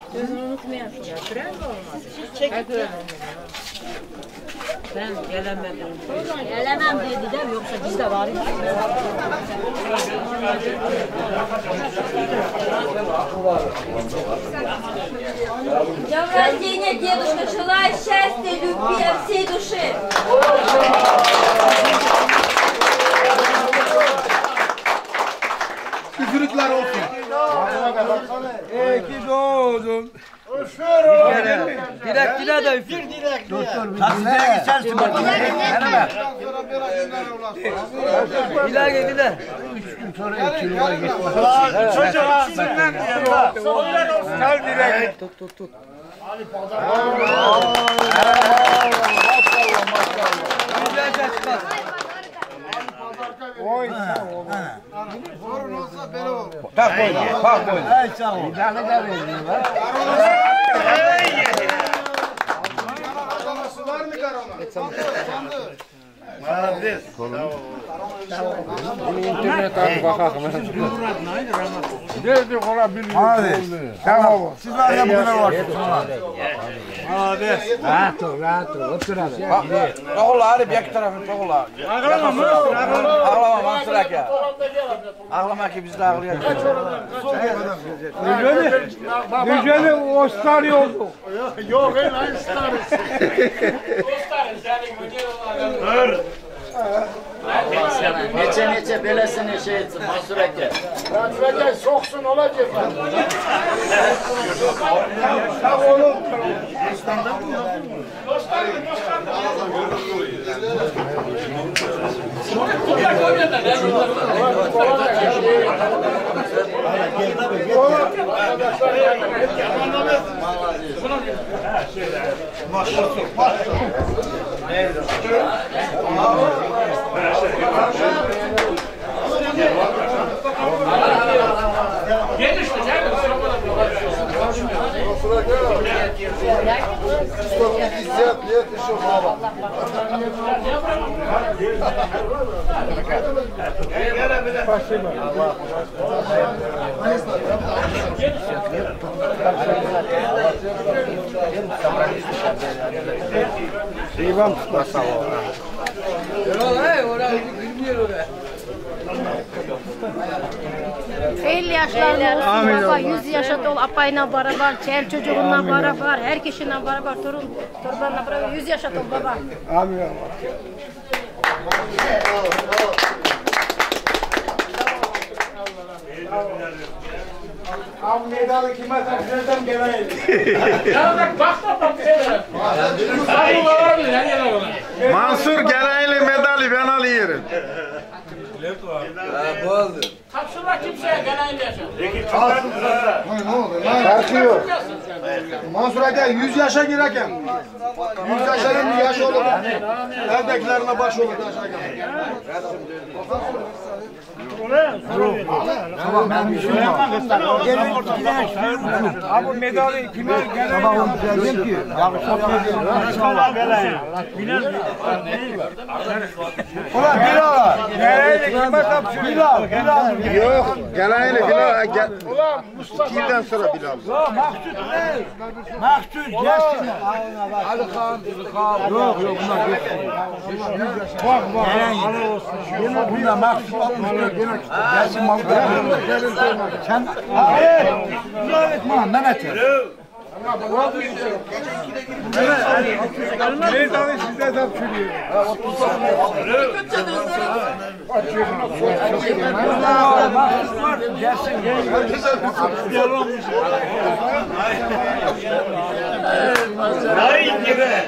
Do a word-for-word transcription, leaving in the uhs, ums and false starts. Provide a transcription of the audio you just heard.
Sözünü unutmayalım. Götüren mi olmaz? Çekil. Ben gelemedim. Gelemem dedi de yoksa biz de varız. Днем рождения, дедушка! Желаю счастья, любви от всей души! Üfürükler olsun. İyi ki doğdun. Dilek dile de üfür dilek. Taksiciye geçersin bak. Dilek dile. Çocuğa içinden diye. Onlar olsun. Gel dilek. Tut tut tut. Ali pazar. Güzelce çıkar. Oy sağ ol. Sorun olsa beni ol. Tak boyuna, tak boyuna. Ey sağ ol. Bir tane de vereyim ben. Var mı karama? Hadi. Bunu internet abi bakalım. Nerede olabilir? Hadi. Tamam. Siz var ya buna var. Hadi. Rahat ol, rahat ol. Otur hadi. Oğla hadi bir tarafın oğla. Ağlama mı? Ağlama Mansur Aka. Ağlama ki biz de ağlayacağız. Düzeni o stari oldu. Yok en aynı starız. Dur. Neçe neçe belesini şey etsin Mansur Eke. Mansur Eke soksun olacak. Sağ olun. Gel işte gel. İvan tutmasa o. Oraya oraya girmiyor oraya. elli yaşlarında olsun baba, yüz yaşında ol, apayla beraber, çel çocuğunla beraber, her kişiyle beraber, torun, torunlarla beraber, yüz yaşında ol baba. Amin. Abi medalı kime takacağım geleyim. Ya bak bak da bak şeyler. Mansur Geraylı medali ben alıyorum. Bu oldu. Kapsınlar kimseye gelen yaşa. Ne oldu? Farkı yok. Mansur Eke yüz yaşa girerken. yüz yaşının yaş olur. Evdekilerine baş olur. Tamam ben bir şey yapmam. Abi medali kime Geraylı? Sabah onu söyledim ki. Ulan bir al. Geraylı kime kapsıyor? Bilal, Bilal. Yok, Geraylı Bilal. Gel. İkiden sonra Bilal. Yok, Maksut ne? Maksut gelsin. Ali Kağan, Ali Kağan. Yok yok bunlar geçsin. Bak bak. Bunlar bunlar Maksut altmış dört. Gelsin mal. Sen hayır. Müsaade etme Mehmet'e. Medali size de sürüyor. Maksut var. Gelsin. Hayır gibi.